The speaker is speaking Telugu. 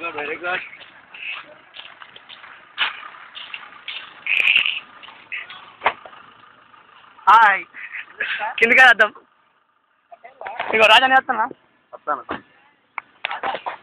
Very good. హాయ్ కిందికి వద్దాం. ఇగో రాజా నేను వస్తానా? వస్తాను.